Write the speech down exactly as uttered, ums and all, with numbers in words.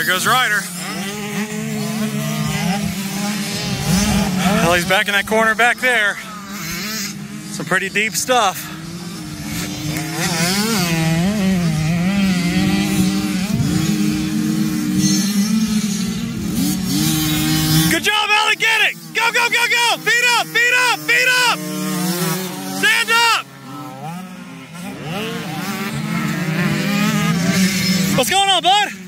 goes Ryder. Well, he's back in that corner back there. Some pretty deep stuff. Good job, Ellie, get it! Go, go, go, go! Feet up, feet up, feet up! Stand up! What's going on, bud?